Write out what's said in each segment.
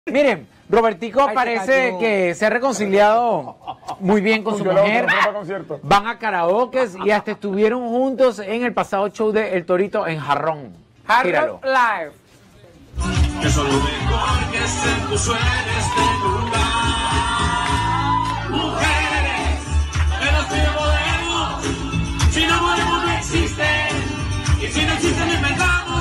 Miren, Robertico Ay, parece que se ha reconciliado muy bien con su mujer. Van a karaoke y hasta estuvieron juntos en el pasado show de El Torito en Jarrón. Jarrón Live. Eso es lo mejor que se puso en este lugar. Mujeres, que nos piden podemos. Si no podemos, no existen. Y si no existen, lo inventamos.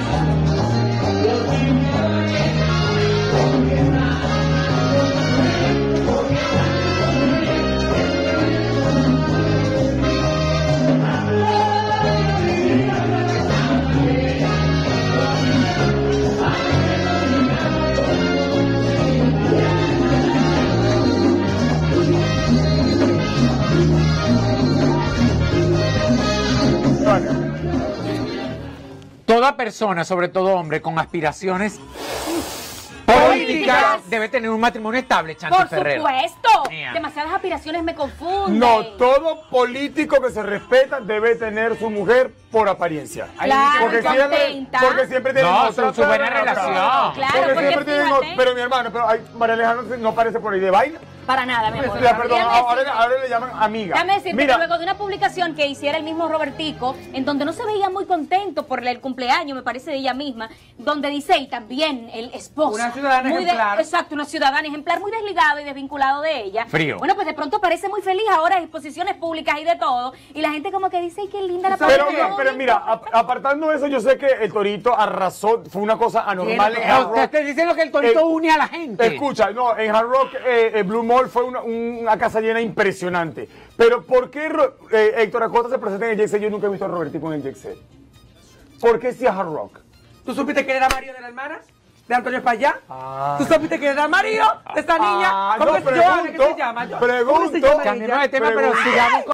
Toda persona, sobre todo hombre, con aspiraciones políticas debe tener un matrimonio estable, Chanti Por Ferrer. supuesto. Mía. Demasiadas aspiraciones me confunden. No, todo político que se respeta debe tener su mujer por apariencia. Claro, porque siempre tienen No, otra su buena otra. relación. Claro, Porque porque siempre tienen fíjate. pero mi hermano, María Alejandra no parece por ahí de vaina. Para nada, mi amor. Ya, perdón, Déjame decirte- ahora le llaman amiga. Déjame decirte Mira, que luego de una publicación que hiciera el mismo Robertico, en donde no se veía muy contento por el cumpleaños, me parece, de ella misma, donde dice, y también el esposo. Una ciudadana muy ejemplar. Exacto, una ciudadana ejemplar, muy desligado y desvinculado de ella. Frío. Bueno, pues de pronto parece muy feliz ahora en exposiciones públicas y de todo, y la gente como que dice, ay, qué linda la pero pareja. mira, apartando eso, yo sé que el Torito arrasó, fue una cosa anormal en Hard No, te Rock. estoy diciendo que el Torito une a la gente. Escucha, no, en Hard Rock Blue Mall fue una casa llena impresionante. Pero ¿por qué Héctor Acosta se presenta en el Jet Set? Yo nunca he visto a Robertico en el Jet Set. ¿Por qué sí a Hard Rock? ¿Tú supiste que era marido de la hermana? ¿De Antonio Espaillá? Ah. ¿Tú supiste que era marido de esta niña? Ah, ¿Cómo no, es Joana? ¿Qué se llama? ¿Cómo se pregunto. llama Cambiemos ella? de tema, pero Pregunta. sigamos con